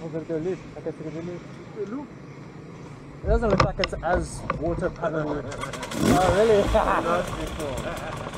we're going to do a loop. I guess we're going to do a loop. Look. It doesn't look like it's as water paddle. Oh, really? Not before.